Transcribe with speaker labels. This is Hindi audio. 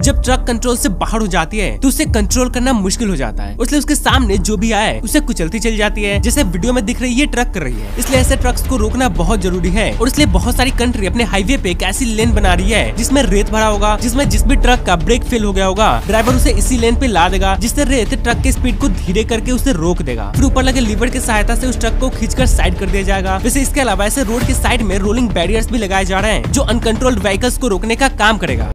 Speaker 1: जब ट्रक कंट्रोल से बाहर हो जाती है तो उसे कंट्रोल करना मुश्किल हो जाता है, इसलिए उसके सामने जो भी आए उसे कुचलती चली जाती है, जैसे वीडियो में दिख रही है ट्रक कर रही है। इसलिए ऐसे ट्रक्स को रोकना बहुत जरूरी है और इसलिए बहुत सारी कंट्री अपने हाईवे पे एक ऐसी लेन बना रही है जिसमें रेत भरा होगा, जिसमें जिस भी ट्रक का ब्रेक फेल हो गया होगा ड्राइवर उसे इसी लेन पे ला देगा, जिससे रेत ट्रक के स्पीड को धीरे करके उसे रोक देगा। फिर ऊपर लगे लीवर की सहायता से उस ट्रक को खींचकर साइड कर दिया जाएगा। वैसे इसके अलावा ऐसे रोड के साइड में रोलिंग बैरियर्स भी लगाए जा रहे हैं जो अनकंट्रोल्ड व्हीकल्स को रोकने का काम करेगा।